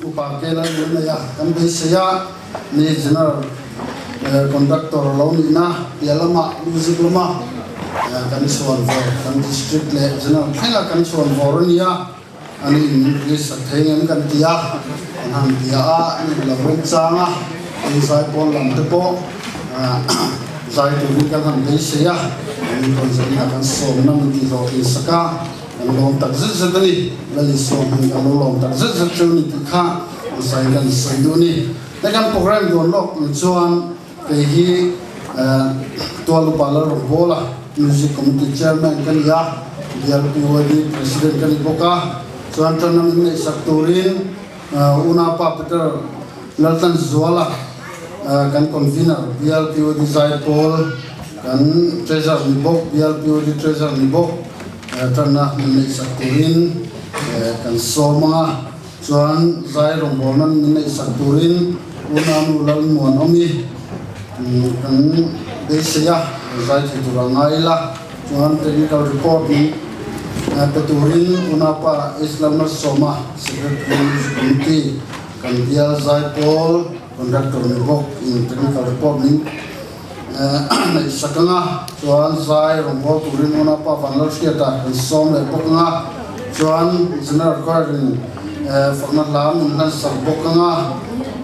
upakela luna ya kan besia ni general conductor launi na yalama music lama kan suan for kan district le general thaila kan suan for nia ani English thengem kan tia han tia a ni laweng changa inside pon lam te po zai tu kan han besia ni kon zana kan som nam ti ro isaka long tak zat ni lali som kan long tak zat ni kha sai kan sai do ni kan program don lok chuan ke hi to lu pala ro bola music committee chairman kan ya DRPOD president kan boka chuan tan ni sakturin una pa peter laltan zwala kan convener DRPOD zai pol kan treasurer ni bok DRPOD treasurer ni bok tanah minai sakturin kan soma chuan zai rombonan minai sakturin unanu lalmuan omi kan besia zai thurangai la chuan technical report ni peturin unapa islamna soma secretary committee kan dia zai pol conductor ni bok in technical report ni sakanga chuan zai rombo turin una pa vanlar siata som le bokanga chuan general recording format lam nan sak bokanga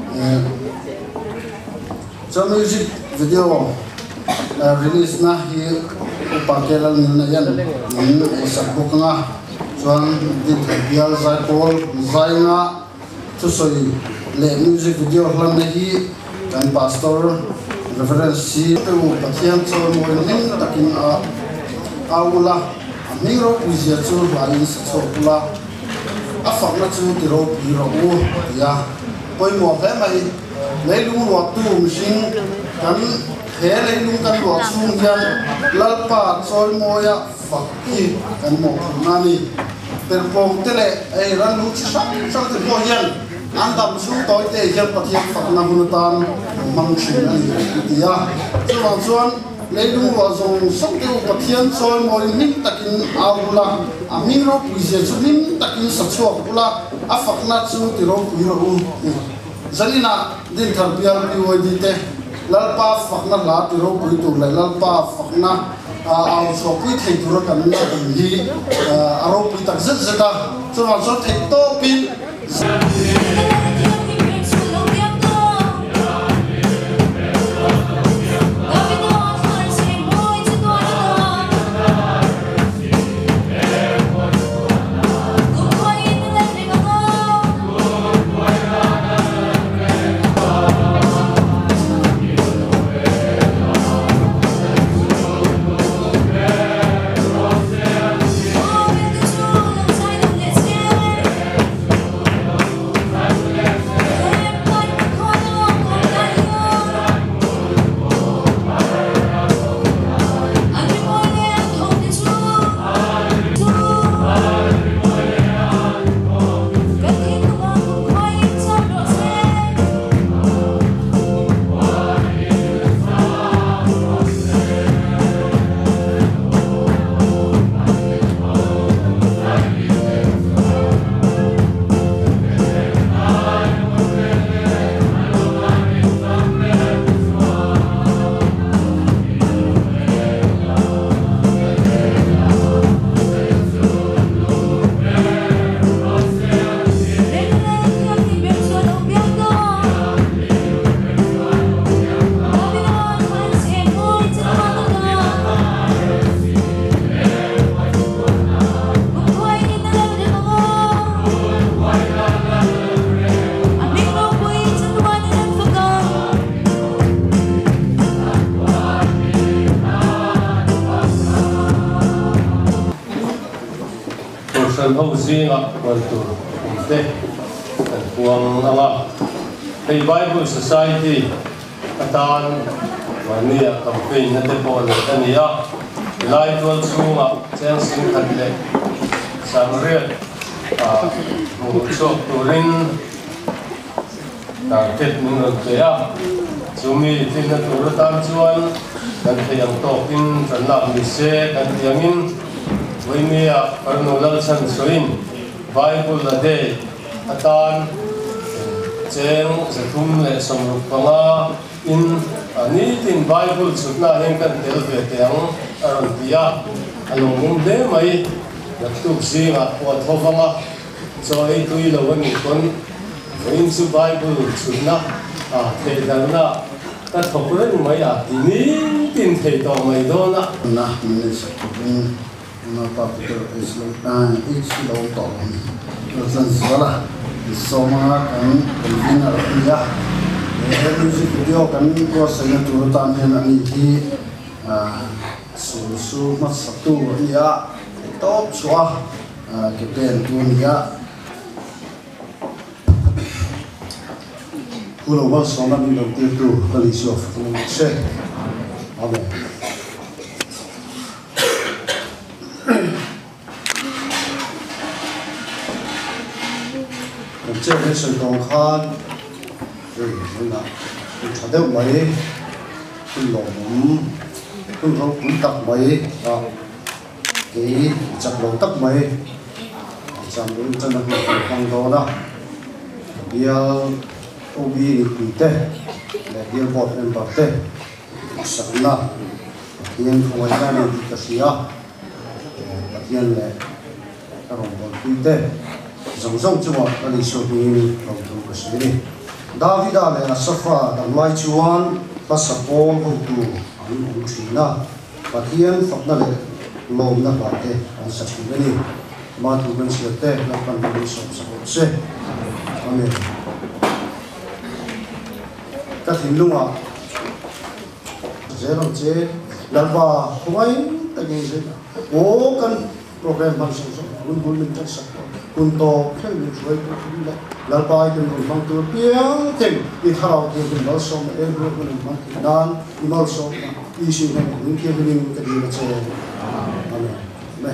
so music video release na hi upakela na yan sak bokanga chuan dit bial zai pol zai nga chusoi le music video hlan na hi kan pastor reference to pathian so mo nin takin aula amiro puisia chu lain so pula afakna chu tiro piro ya poi mo he mai leilung lo tu machine kan he leilung kan lo chung yan lalpa choi mo ya fakki kan mo nani perpong tele ai ran lu sak sak te mo yan andam su toy te yan pathian fakna hunutan mangsin ani dia chuan leilung wa zong sok te pathian choi mo nin takin aula amiro puisia chu nin takin sachuak pula afakna chu tiro piro zanina din tharbial POD te lalpa fakna la tiro pui tu le lalpa fakna au so pui thei tur kan na hi aro pui tak zat zata chuan so thei to pin Zinga Waltur Te Puang Anga Hey Bible Society Atan Mania campaign na te po na tania live wal sunga chensing kadle samre mucho turin ta tet nung ya sumi tin na turatan chuan kan thayang tokin sanlam ni se kan tiangin Wimia Karnolal San Soin Bible a day Atan cheng se thum le som panga in ani tin Bible chutna hen kan tel ve teang aron tia along de mai tu singa wa thowanga so ei tui lo ni kon in su Bible chutna the dalna ta thokren mai ni tin thei to mai do na mình sẽ cũng nó có cái Islam ít lâu to rồi dân số là số mà cái viên ở đây cái music video kan ko sanya turutan hen ani thi su mat satu ya top swa ke pen dunia kulo wa sona ni lo ti tu kali so fu se amen cái cái sự đồng khan nên là thật đấy mấy cái lồng cái lồng cũng tập mấy cái chặt lồng tập mấy chặt lồng chân là cái con đó đó giờ obi thì cũng thế để giờ bọt lên bọt thế sáng là hiện không ai ra được cái gì á hiện là các đồng bọt cũng thế giống giống chứ mà cái lịch sử thì đồng thu cái gì David ale na safa dang lai chuan pasapol ho tu an ong thina pathian fakna le lom na ba te an sakhi ni ma tu ben siate la pan ni so se amen ka thinlunga zero che lalba khoi ta ngi se o kan program ban so bun bun min tak sak kun to khe ni khoi to ni la pai kun mang tu piang tem I tharau tu kun lo som e ro kun mang dan I mal som I shi ne ni ke ni ke ni che amen me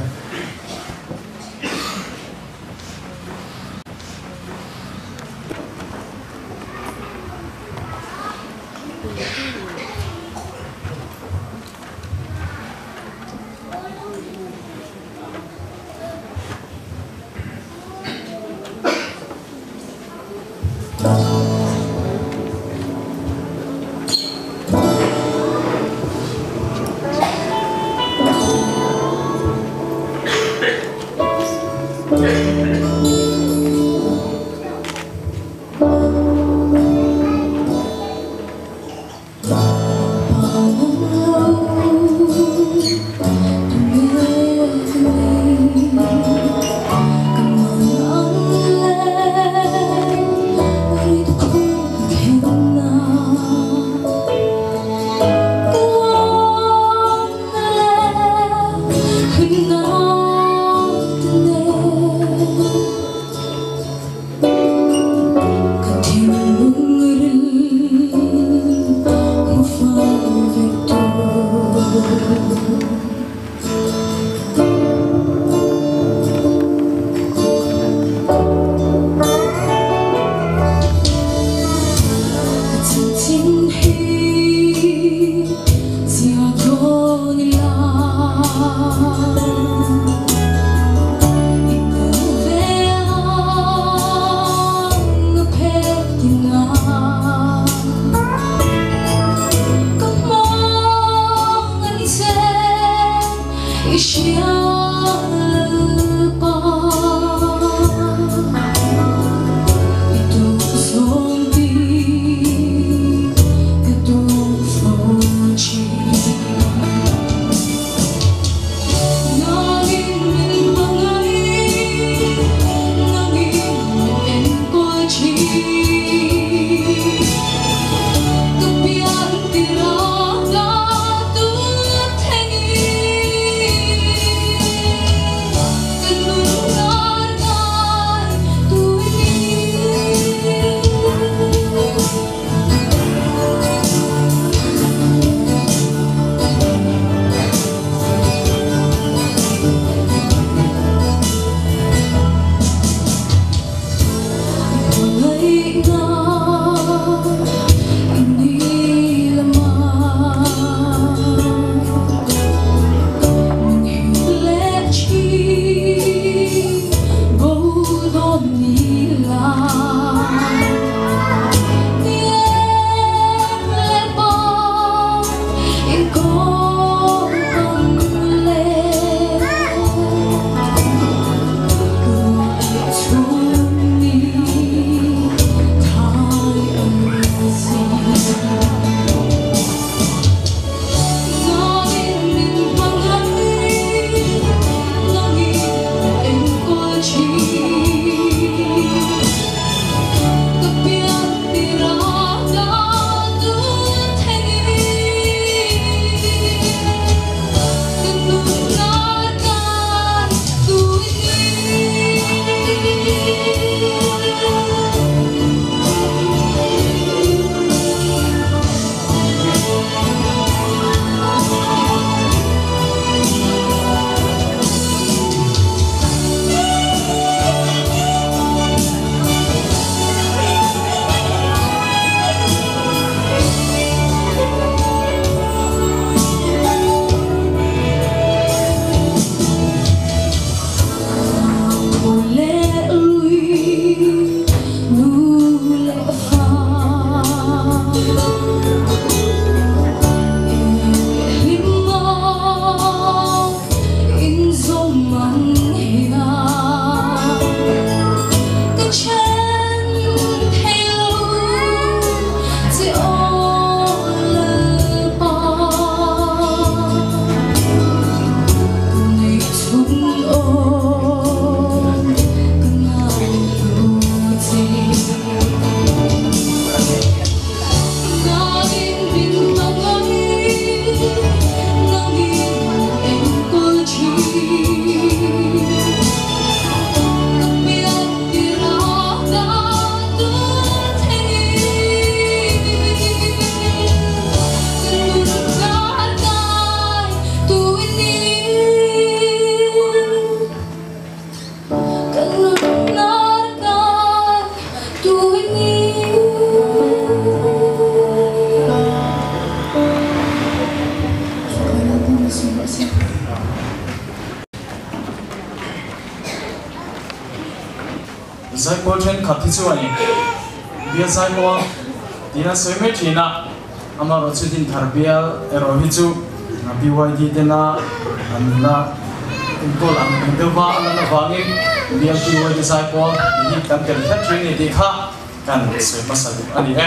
zai ko chen khat thi chu ani bia zai ko tina soime thina amaro chu din tharbial ero hi chu BYD tena anna impol ang dewa anna wangin bia BYD zai ko ni kan tel factory ni dikha kan soi masal ani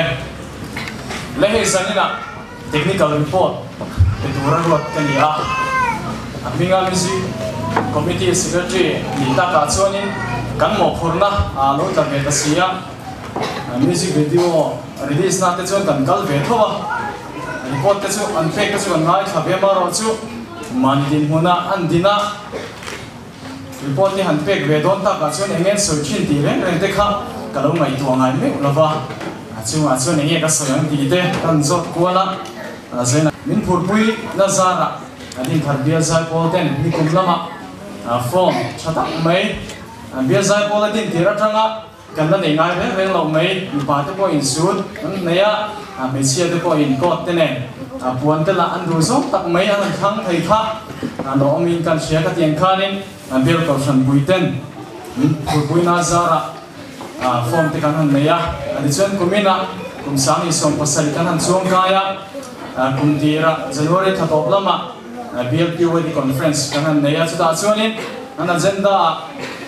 lehe zanina technical report Ketua Ruat Kania, Aminga Music Committee Secretary Nita Kacuanin kan mo purna alo tabe tasia music video release na te chuan kan kal ve thowa report te chu unpack te chu ngai khabe ma ro chu mandin huna andina report ni unpack ve don ta ka chuan engen searchin ti reng reng te kha kalo ngai tu ngai me lova chu a chuan engen ka soyang ti te kan zot kuala zena min purpui na zara adin tharbia zai polten ni kumlama form chata mai bia zai poladin tira tanga kan na nei ngai reng lo mai mi pa te ko in sud neya me sia te ko in kot te ne puan te la an ru so tak mai an thang thei kha no min kan sia ka tiang khanin bel ko san buiten purpui na zara form te kan neya adi chuan kumina kumsang i som pasal kan han chuang kaya kumtira January thatop lama BLPOD conference kan neya chuta chuanin an agenda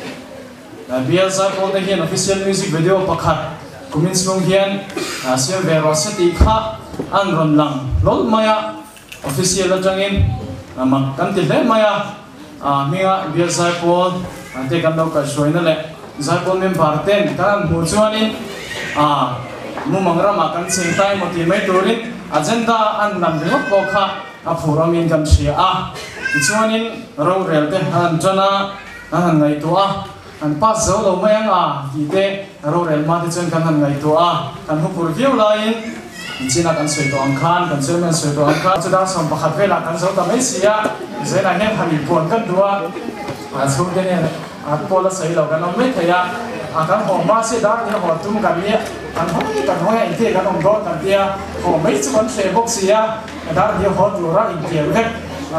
BL Zai Pol te hian official music video pakhat kumin chung hian sia vero seti kha an ron lang lol maya official atangin mak kan til le maya minga BL Zai Pol ante kan lo ka shoina le Zai Pol member ten kan mu chuanin mu mangrama kan sing tai moti mai turin agenda an nam ro ko kha a phuramin kan sia chuanin ro rel te an chana an ngai to an pas zo lo mai anga ki te ro rel ma te chen kan han ngai to kan hu pur view lain china kan soi to ang khan kan soi men soi to ang khan chuda som pakhat vela kan zo ta mai sia zena hen han pon kan dua chu de ne pola sai lo kan mai thaya kan ho ma se da ni ho tum kan ni kan ho ya inte kan om do kan tia ho mai chu kan se box sia da ni ho tu ra in tia he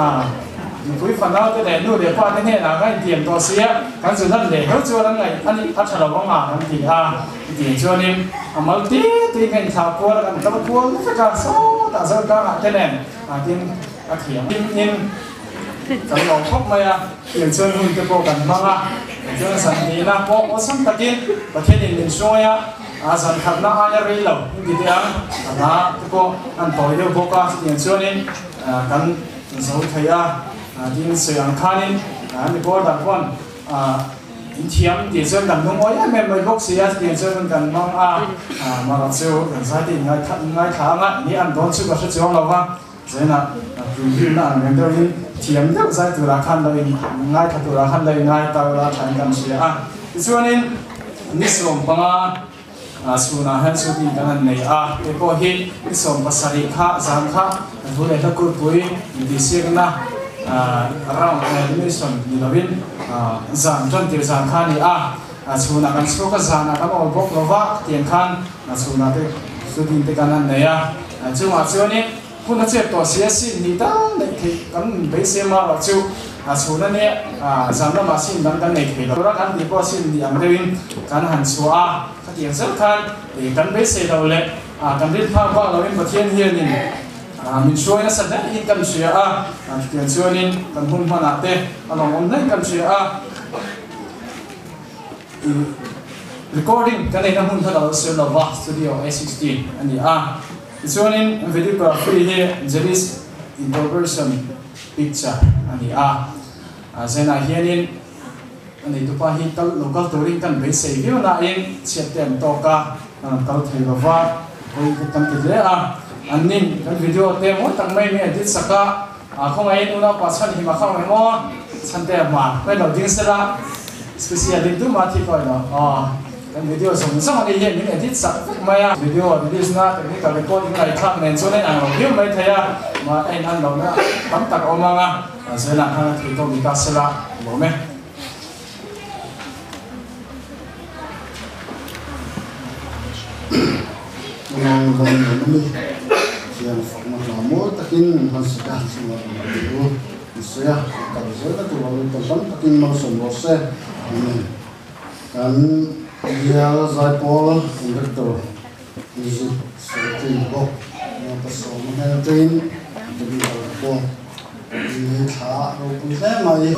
kui fanao te le nu de pa te ne na ga tiam to sia kan su nan le ho chu ran ngai ani a thara wa nga kan ti ti chuanin amal ti ngai tha ko kan ta ko ka so ta so ka te ne tin a khiam in kan lo khop ma ya tiam chuan hun te ko kan ma nga chuan san ni na ko o sam ta kin pathen in so ya san khat na anya ri lo ti ti ang na ko an to yo ko ka tiam chuanin kan so thaya din suyang khanin ani ko da kon in thiam ti chen dam nong oi me mai bok sia ti chen kan mong ma ra chu kan sa ti ngai tha nga ni an don chu ka chu chong lo wa zena tu hi na me do hin thiam de sa tu ra khan lo ngai tha tu ra khan lo ngai ta ra than kan sia chuanin ni som panga suna han su ti kan nei te ko hi ni som pasari kha zam kha bu le ta kur pui di sirna around animation ni lovin zan ton tir zan khani chuna kan so ka zana kan ol bok lova tian khan chuna te sudin te kan neya chuma choni puna che to cs ni ta nei the kan be se ma ro chu chuna ne zan na ma sin dan kan nei the lo ra kan ti po sin ni ang dewin kan han chua ka tian sel khan te kan be se lo le kan ri pha ba lovin pathian hian ni min shoi na sada in kan sia tian chuanin kan hun mana te along on nei kan sia recording kan nei na hun thada se lo va studio A16 ani chuanin videography he jeris introversion picture ani zena hianin ani tupa hi kal local touring kan be se view na in cheptem to ka kal thei lo va koi kan ti le annin kan video te mo tang mai me edit saka khong ai nu na pa chan hi ma khang mo chan te ma pe lo ding sala special din tu ma thi ko no kan video som sam ani ye min edit sak maya video release na technical recording lai thak nen so nen ang view mai thaya ma en an lo na tam tak oma nga zela kha thi to mi ta sala mo me Yang kami yang formal lama, takin hasilnya semua itu, saya kalau saya tu kalau tentang takin mau semua saya, kan Dia zai Paul conductor music setting box na pasong na train jadi po ini tha ro pun se mai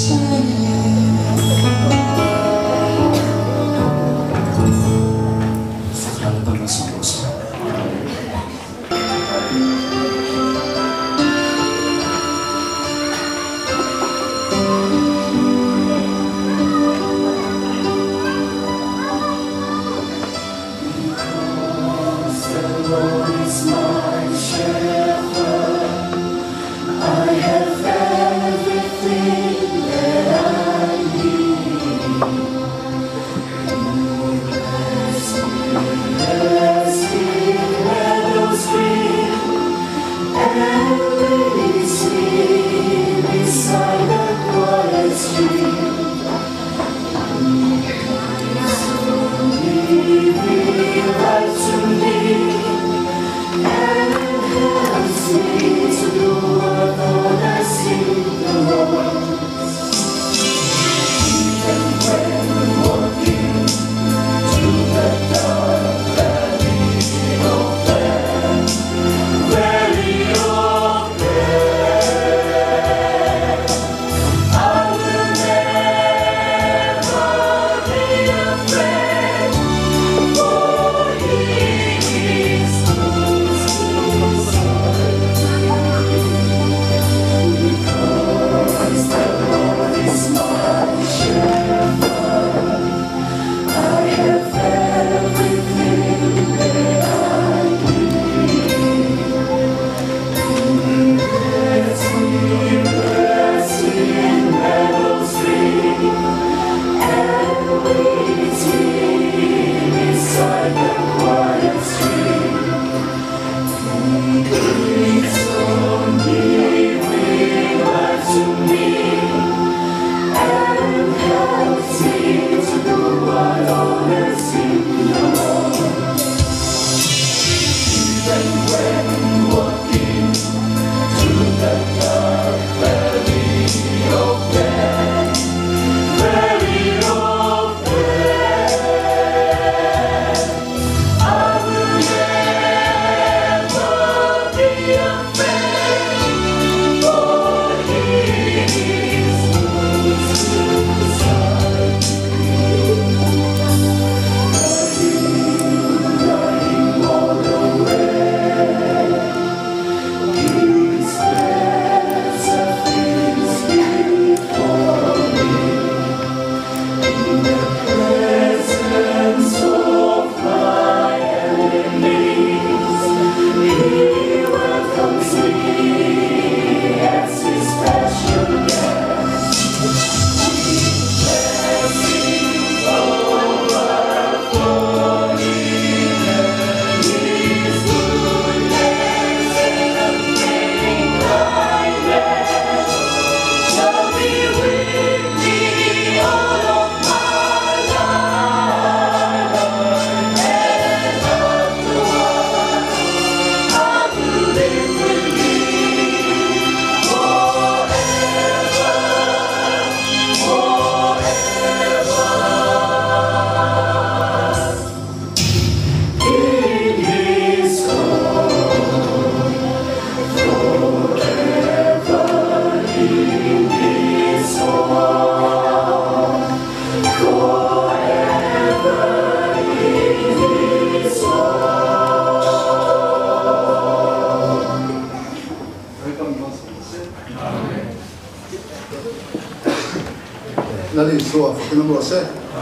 Nali so a number se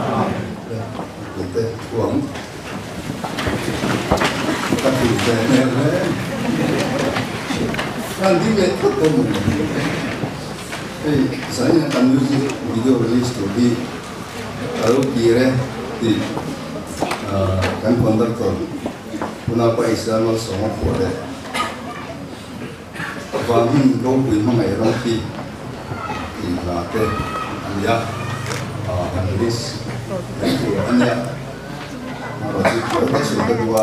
te tuang ta tu te ne kan di me to ko mu saya kan music video release to di kalau kira di kan conductor puna pa Islam sama pore vahim lo pui mangai ro ki la te ya analis anya maroti kita kedua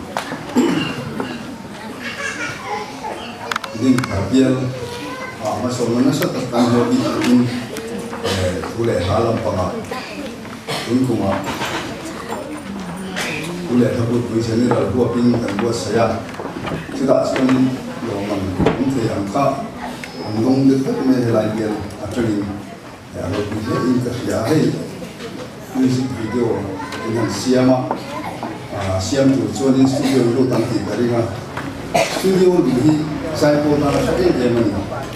ini kabian masalah nasa tentang hobi ini boleh halam pangat ini kuma boleh takut misalnya kalau gua pingin dan gua saya tidak sekali loman untuk angka andong dekat mehelai biar actually Kalau kita ingin music video dengan siam tu cuanin studio lu tangki dari studio ini saya pun nak cakap ni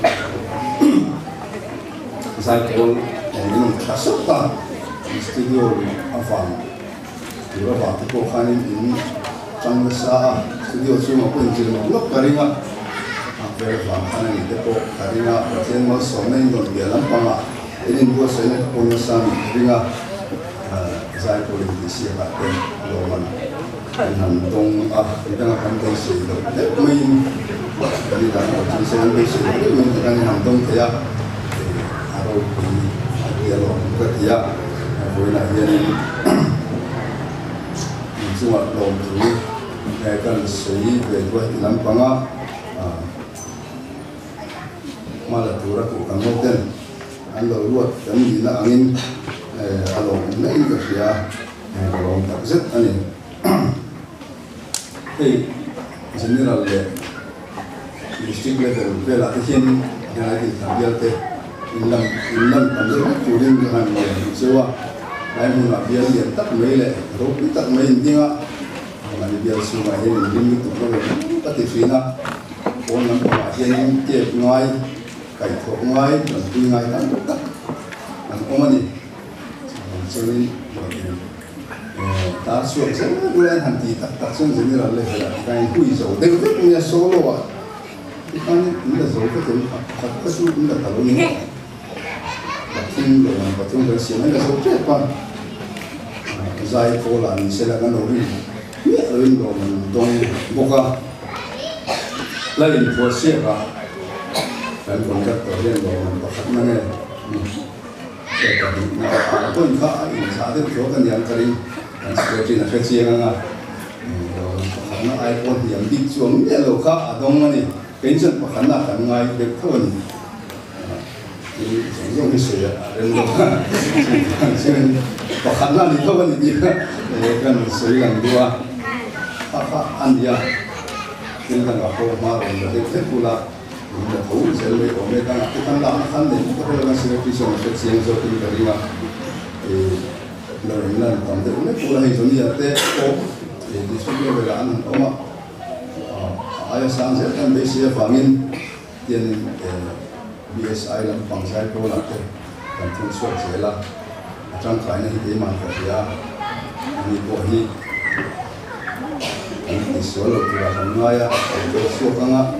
saya pun ini kasut tak studio apa juga waktu kau kan ini jangan sah studio cuma pun jadi blok dari apa kan ini depo dari macam mana soalnya itu dia lampang ini dua saya punya sami dengan saya boleh disiapkan loman dengan dong kita akan terus itu main dari dalam saya besok main dengan handong dia atau dia loman dia boleh nak dia semua loman ini akan segi berdua dalam pangah malah turut bukan modern anda luar kami nak angin kalau ini kerja kalau tak set ani general district level bela tihin yang lagi tampil te inlam tampil kuring dengan sewa lain pun biar dia tak mele tapi tak main dia mana biar semua ini itu kalau tapi fina orang yang tiap ngai kai thok ngai dan tu ngai kan tak orang ni jadi tak suka saya boleh nanti tak suka general level kan kui so dia punya solo ikan ini so betul tak suka ini tak tahu ni batin dengan batin bersih ni so cepat saya pola ni saya kan orang ni orang dong buka lain proses dan kontraktor yang dong bukan mana pun kah ini sahaja jokan yang kering dan seperti nak kerja dengan karena iPhone yang dijual ni lo kah adong ni pension pakanlah kan ngai betul ini yang saya rendah pakanlah ni tu kan dia kan saya yang dua apa anda kita nak apa malam jadi pula kita tahu selai omega kita nak kan ni kita perlu ngasih revision seksi yang seperti tadi lah lain tampil ni pula itu ni ada di sini beran oma ayah sangat kan besi fangin dia BSI lah pangsai pula kan tujuh sela macam kainnya ini mana dia ini bohi ini solo kita mengaya besok kan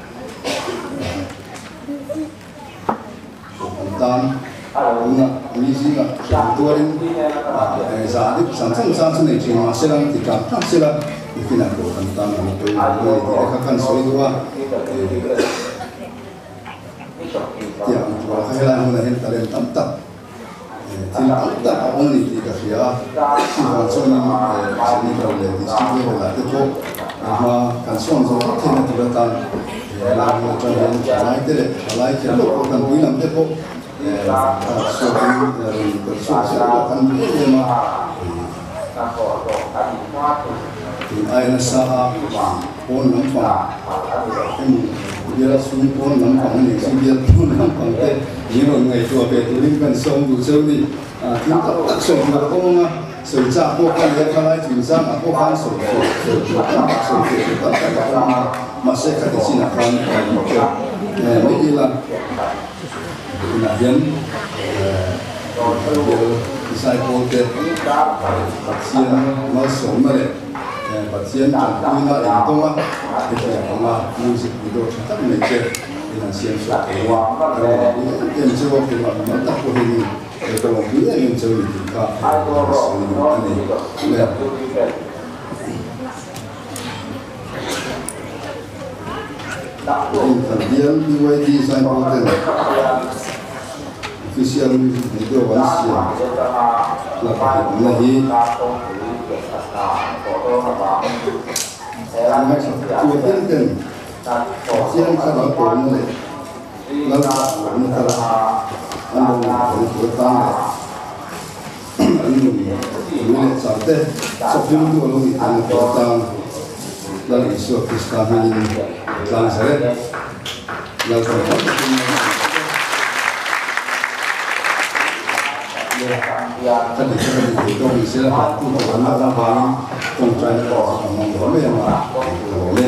dan misi nak tuarin saat samsung ni cuma selang tiga selang itu nak tentang itu mereka kan soalnya tiang tua kehilangan mana talen tamtak tamtak orang ni tiga dia samsung sini kalau di sini ada itu kan samsung kena tibatan lalu macam yang lain kalau kan bilang itu suatu bersuara akan berjema ayat sah pun nampak dia sun pun nampak ni dia pun nampak ni orang itu apa itu kan sungguh sungguh kita tak sungguh orang sejak bukan dia kalau jualan aku kan sungguh masih kat sini kan beginilah kemudian saya boleh pasien masuk mereka pasien jangan yang tua itu yang musik itu tak mungkin dengan siapa kalau yang coba kita mantap ini kalau dia yang coba kita kemudian BYD saya boleh official video wasia lakukan lagi tuakan siang kalau boleh lalu kalau anda bertanya anda sampai sebelum itu lalu kita bertanya lalu isu Islam ini langsung lalu kan ni kan ni dong sila pa tu ko na la ba kong trai ko mong lo le ma lo le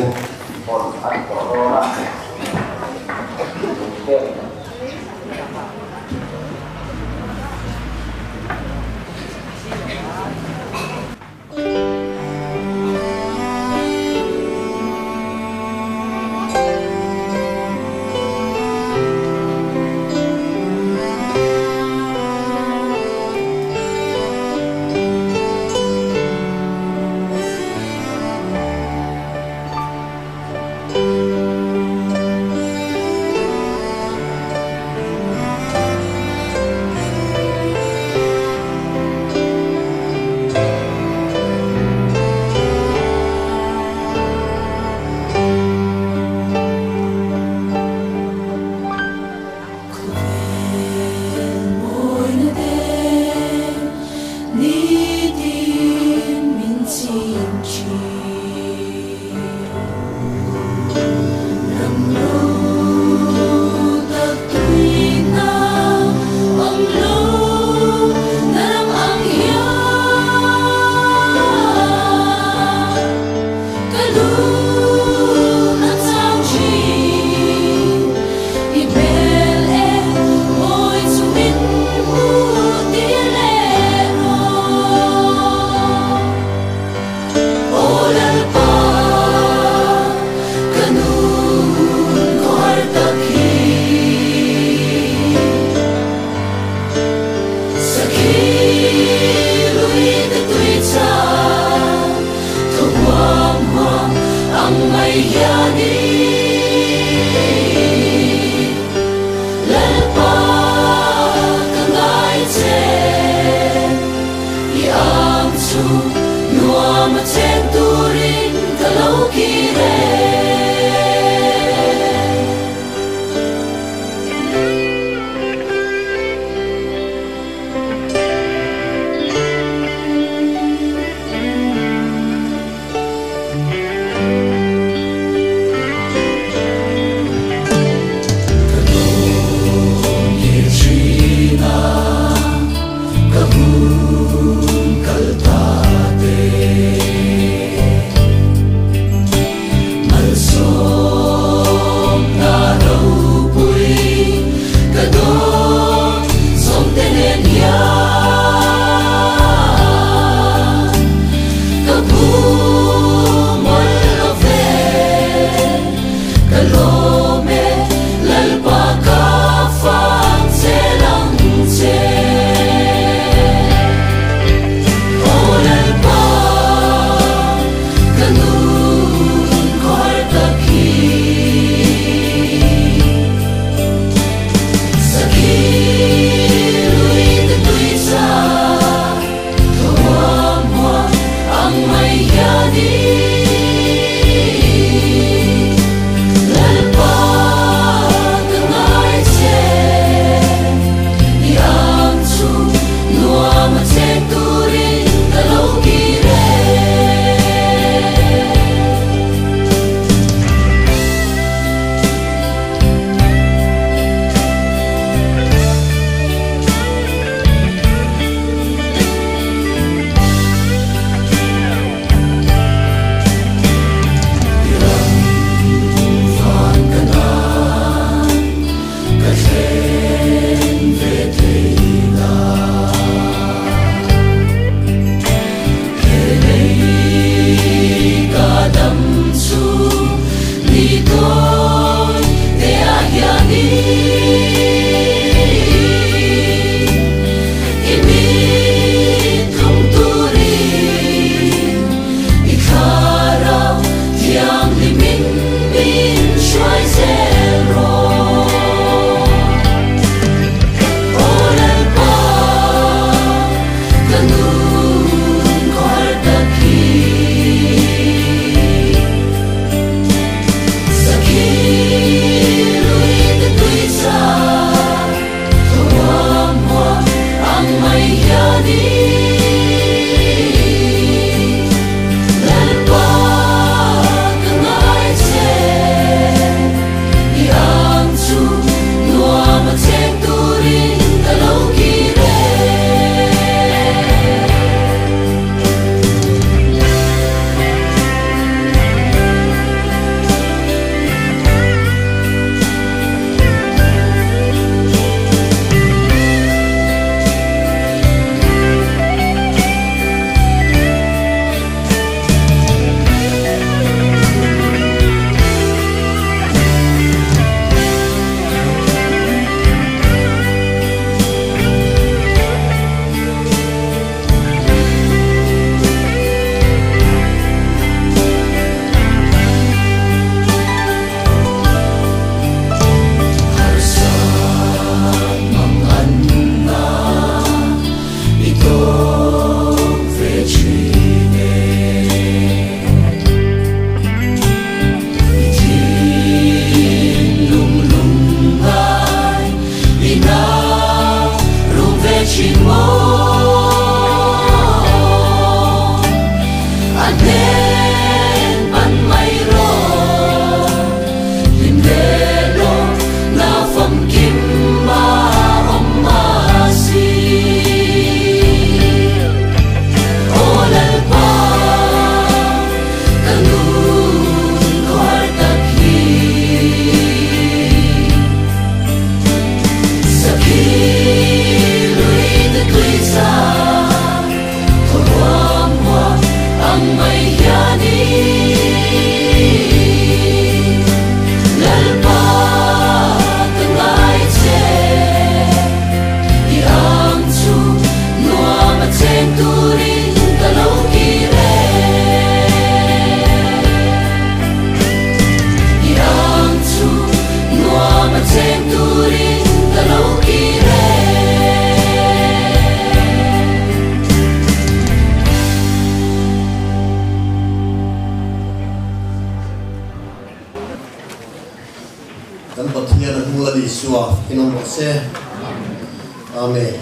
dan pathian hula di suah kinom se amen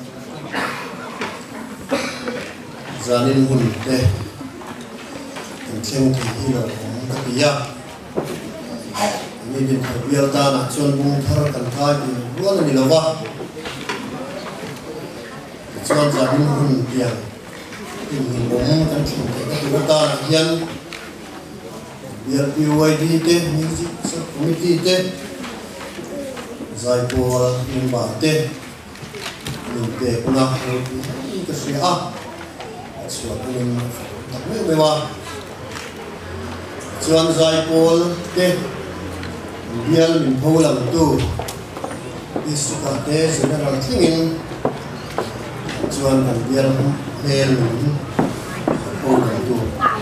zanin hun te theng ki hilo ka pia ni din bial ta na chon bung thar kan thai ni ruan ni lawa chon zanin hun pia ni bong kan theng ka ta hian bial PYD te music committee te zai pol in ba te in te kuna ni ka sia chuan in tak me wa chuan zai pol te bial min pholam tu isika te general thingin chuan kan bial hel min pholam tu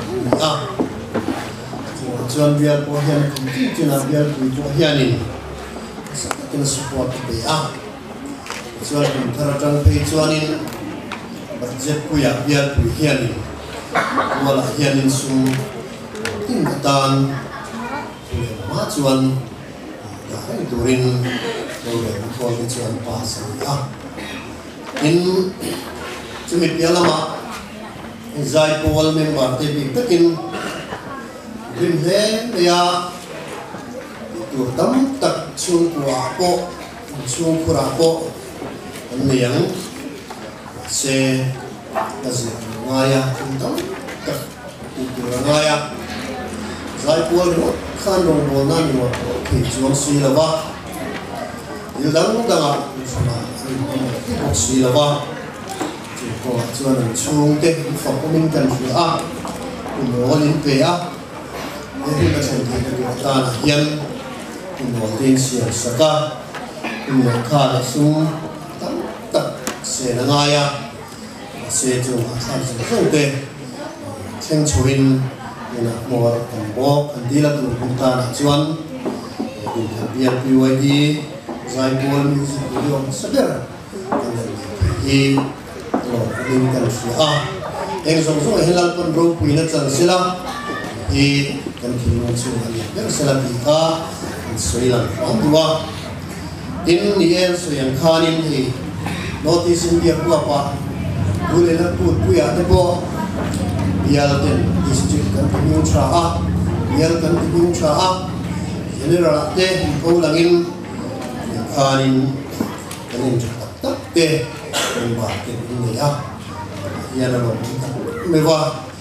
chuan bial po hian chuna bial tu po hianin sakina support be chuan in thara tang pe chuanin budget puya bial tu hianin wala hianin sum tin tan ma chuan da hai turin lo le ko le chuan pa sa in chumi bialama zai pol member te bi takin rim he ya tu tam tak chung kura po niang se tazi ngaya tam tak tu ngaya zai pol ro khan rong bol na ni wa ke chuang si lawa ilang danga sama si lawa ti ko chuan chung te fa ko min kan fi mo lin pe ini macam dia tanah yang kemudian siap saka mereka langsung tak senangaya sejauh asal sesuatu cengcuin ina mor kombo andila tu tanah cuan biar PYD zai pol music video seber ini lo ini kan sia yang song hilal pun bro punya sila i kan kilong sunan ber salapi ka soilan amdua in ni el so yang khanin hi notice india ku apa dule na tu puya te bo bial ten district kan kilong tra bial kan kilong tra general te ko langin khanin kan tak te ba ke ni ya na lo mewa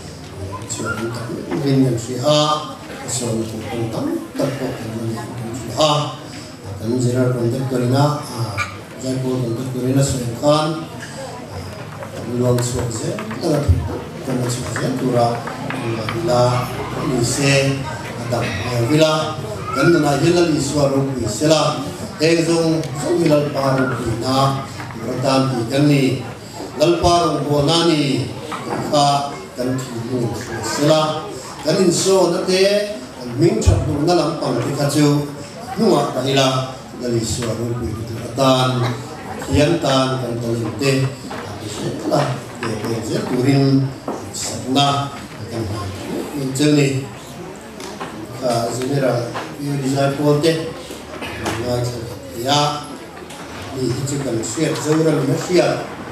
Rin yang siha, soal itu tentang terpok yang siha, kan general kontak kerana, jadi kontak kerana sekarang, luang suaze, kerana suaze, tura, bila, ise, ada bila, kan na hilal iswaru isela, ezong hilal paru ina, bertam ikani, lal paru bonani, ka kan kilung sila kan inso nate ming chap du na lam pang ti khachu nuwa tahila gali suaru bi tan hian tan kan tolinte la de je turin sakna kan injeni ka general yu design pote na ya ni hichu kan share zauran na share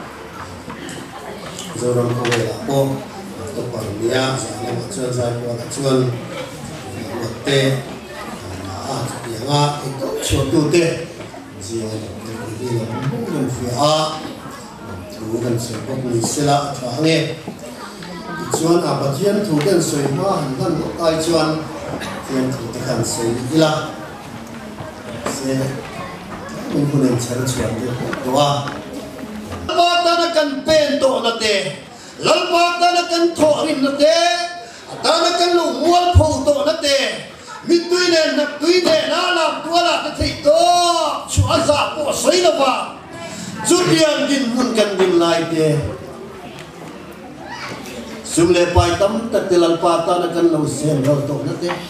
zoram ko la po to parmia zane ma chuan zai ko la chuan te a yanga to chu tu te ji ni lo mun fi a tu kan se ko ni sela tha nge chuan a pathian thu kan soi ma han kan ai chuan thian thu te kan sei ila se mình cũng nên chơi chuyện được đúng không? Lalpa ta na kan pen to na te, lalpa ta na kan thọ rin na te, ta na kan lu mual phô to na te, mình tuy nè na làm tua là ta thấy to, chúa giả của sấy na va, chút điên din mun kan din lại te, sum le pai tam ta te lalpa ta na kan lu sen lo to na te.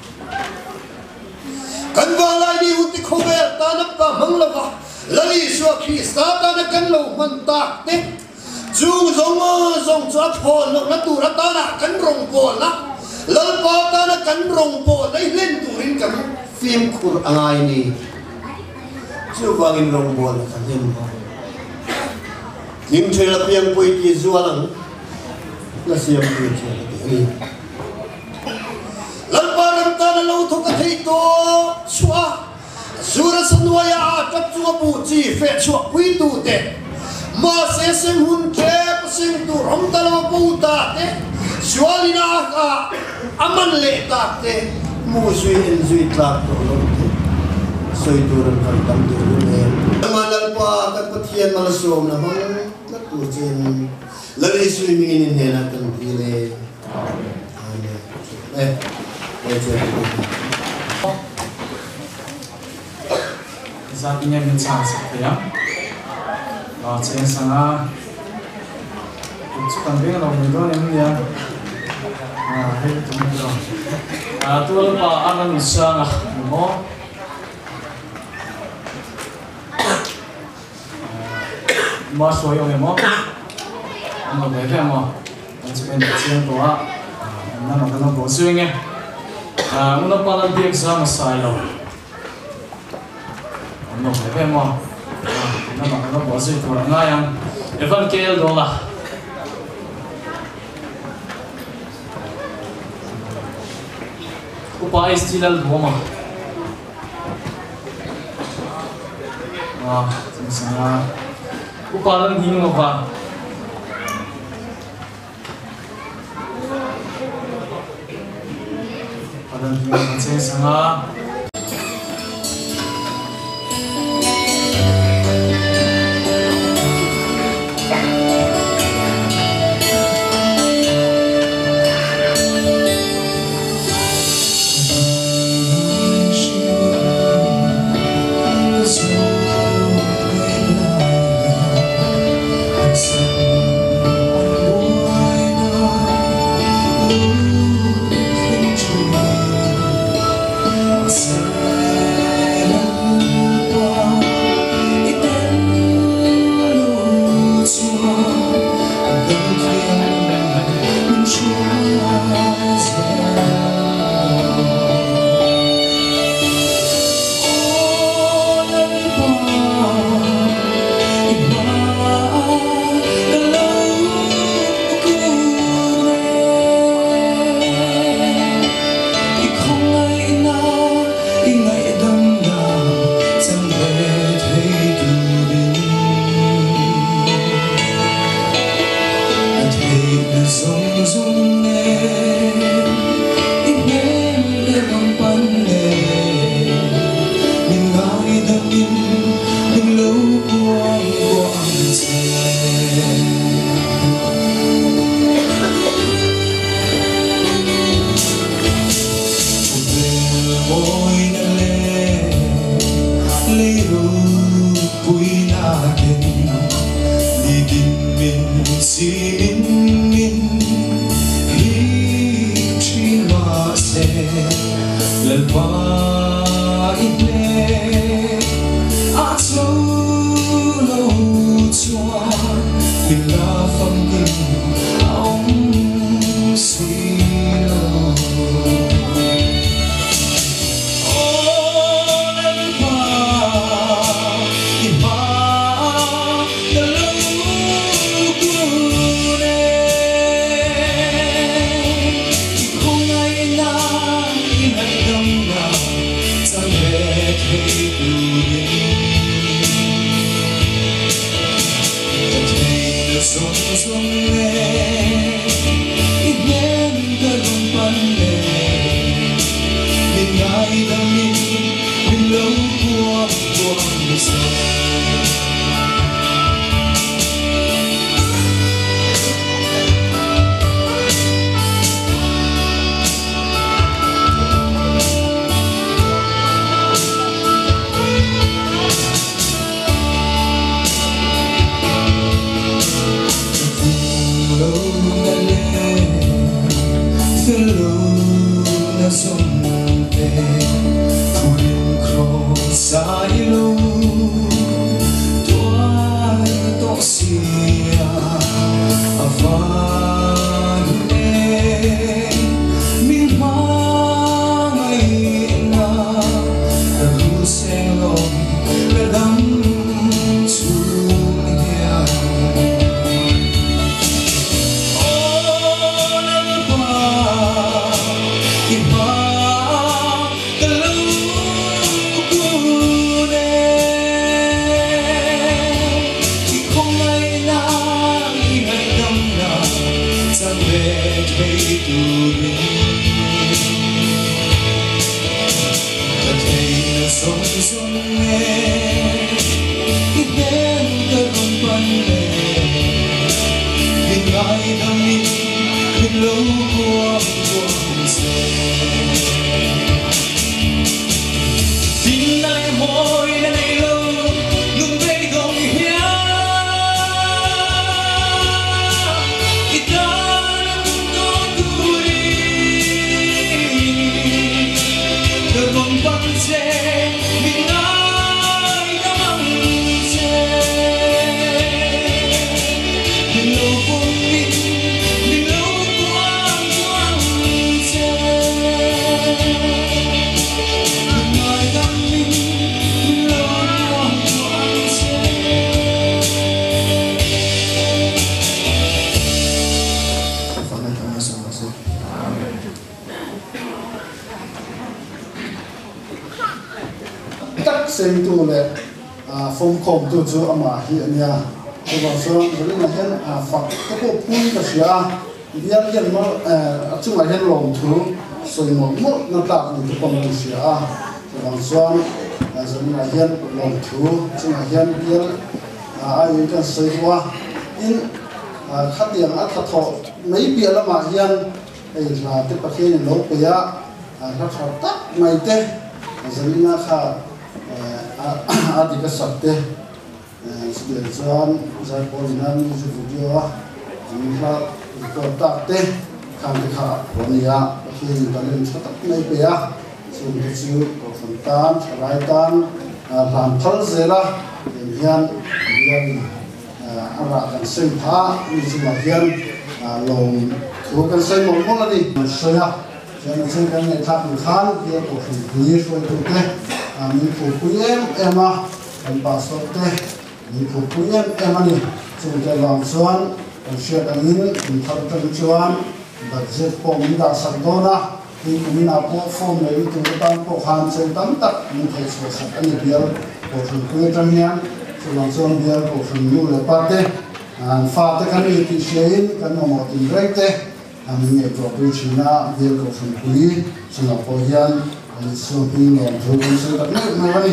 Kan va lai ni uti khober ta na ka mang la va lali swa Krista ta na kan lo man ta te chung zong chwa phol no na tu ra ta na kan rong pol na lal pa ta na kan rong pol dai len tu rin kam phim khur angai ni chu wangin rong pol ka hin ba nim thela piang poi ki zualang la siam tu chu ni lalpa ram ta na lo thu ka thei to chua sura sanwaya tap chu bu chi fe chua pui tu te ma se sem hun ke pasing tu rom ta lo pu ta te swalina ka aman le ta te mu sui en zui ta to lo te soi tu ram kan tam tu ne ma lalpa ka pathian mal som na bang na tu chen lali sui mi ni ne na kan pi le Saatnya bincang saya, saya sangat suka dengan orang itu yang dia, itu itu, tu lupa akan bisa mau, masuk yang mau, bebek mau, macam macam tua, nama bosnya. Una pala di exam silo. Ano bebe mo. Ano bosi ko nga yang Evan KL dola. Upa istilal boma. Sana upa lang hingo ba. Dan saya sangat xem tu le phong khom tu chu ama hi ania so so ri na hen fa ko ko pun ka sia biar yen mo chu ma hen lom thu so mo mo na ta ni tu kom tu sia so so na hen lom thu chu ma hen biar ai kan sei wa in khát tiền ắt khát thọ mấy bia là mà hiền ấy là tiếp bạc hiền lỗ bia khát thọ tắc mấy tê dân na khá adi cái sập tê sự chọn giải phẫu nan như video mình là có tắc tê khám cái khá còn nhà khi ta lên cho tắc mấy bia dùng cái chiếu có phần tan lại tan làm thල් zela hiền hiền ara kan sei tha ni chuma hian lom thu kan sei mong mong ani soya jan sei kan nei thak ni khan kia ko thi ni soi tu te min thu puyem ema kan pastor te min thu puyem emani chung te long chuan kan sia kan in thar tan chuan budget pom da sak dona ni kumina po form nei tu tan po khan sei tam tak min thei so sak ani bial ko thu pui tan hian lòng xuân biar cổ phần nhu lệ bát thế, pha thế cái này thì xuyên cái nó một tin rách thế, mình nghe pro bên China biar cổ phần quý, xuân ngọc bồi hiền, xuân pin lòng thu cũng sẽ đặt nước này vậy.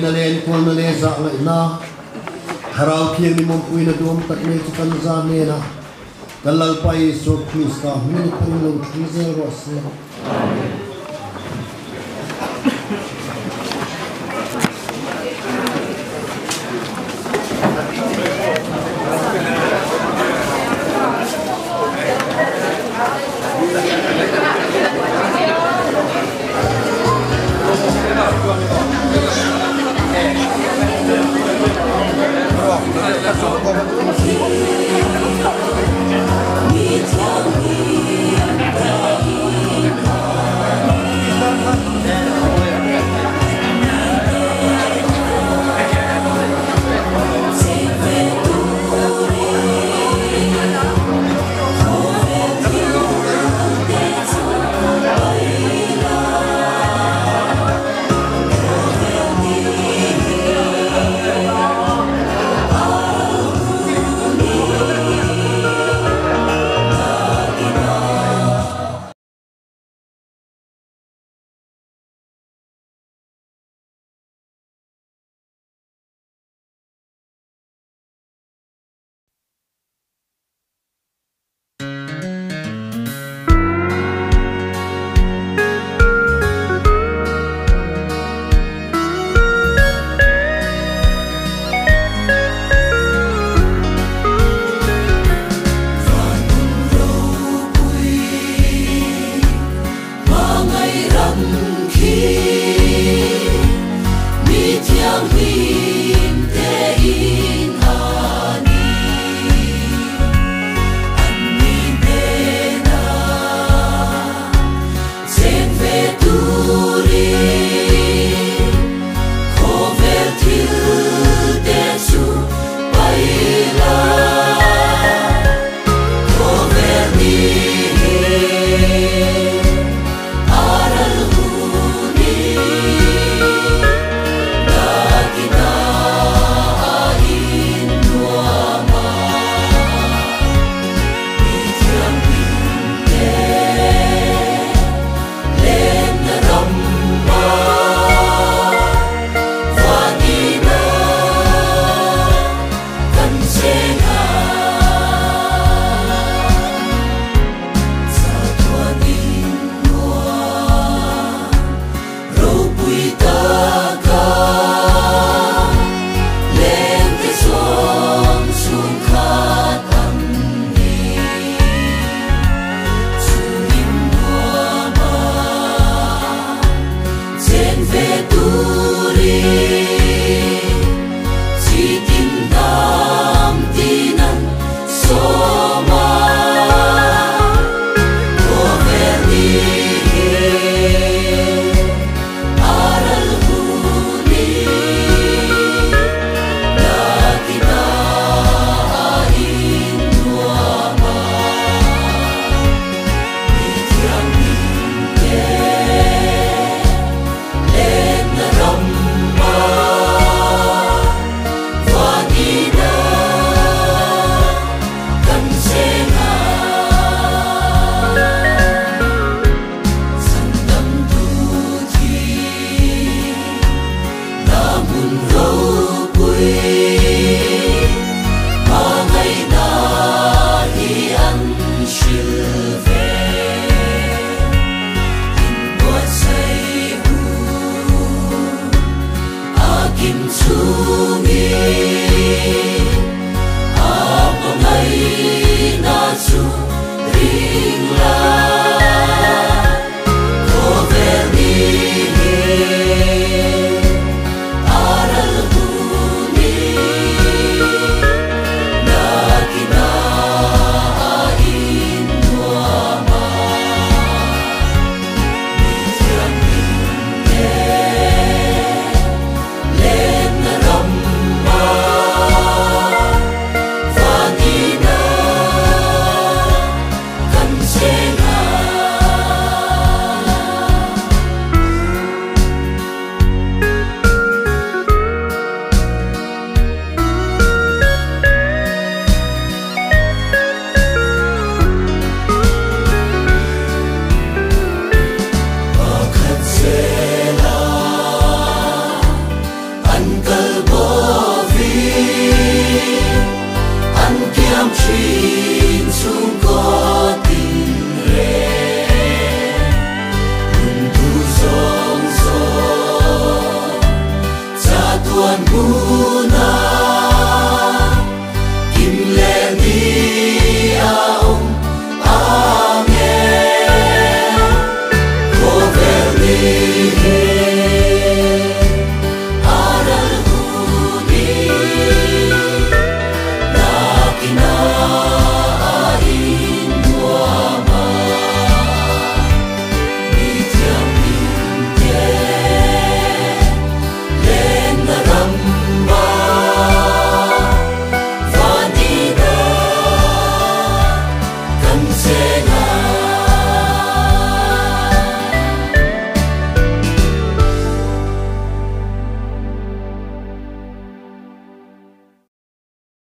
na len kol na le za ngai na harau thiang ni mom pui na dum tak ne chikan za ne na kalal pai so krista min prin lo trizel ros Bro,